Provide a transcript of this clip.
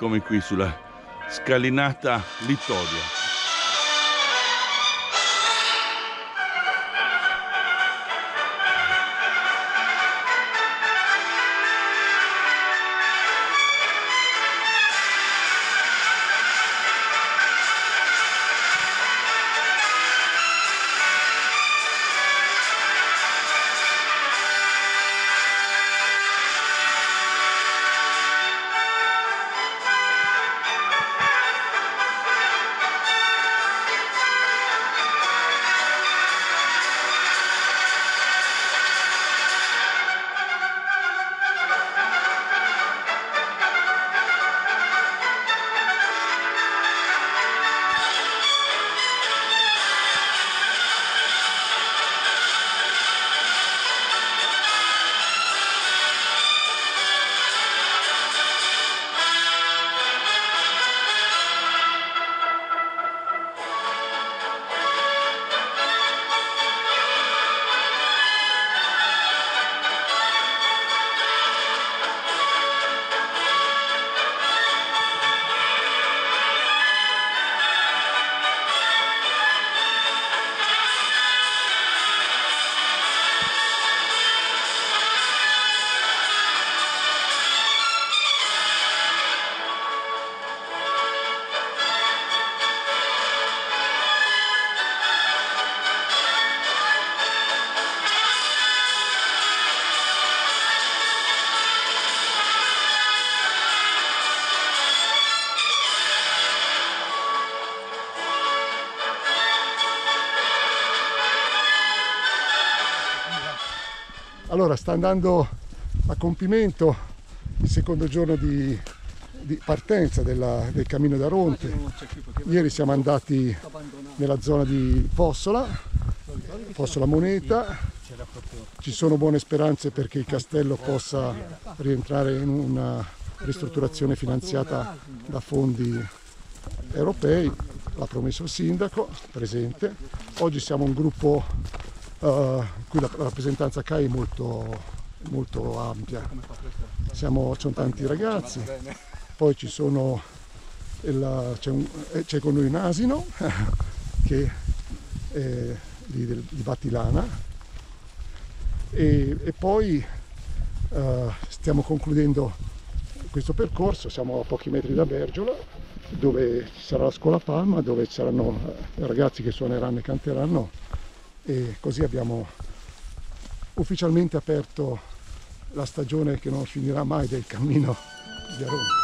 Eccomi qui sulla scalinata Littorio. Allora, sta andando a compimento il secondo giorno di partenza del cammino d'Aronte. Ieri siamo andati nella zona di Possola Moneta. Ci sono buone speranze perché il castello possa rientrare in una ristrutturazione finanziata da fondi europei. L'ha promesso il sindaco presente. Oggi siamo un gruppo qui la rappresentanza CAI è molto ampia, sono tanti ragazzi, poi c'è con noi un asino che è di Battilana e poi stiamo concludendo questo percorso. Siamo a pochi metri da Bergiola, dove ci sarà la scuola Palma, dove ci saranno ragazzi che suoneranno e canteranno. E così abbiamo ufficialmente aperto la stagione che non finirà mai del cammino di Aronte.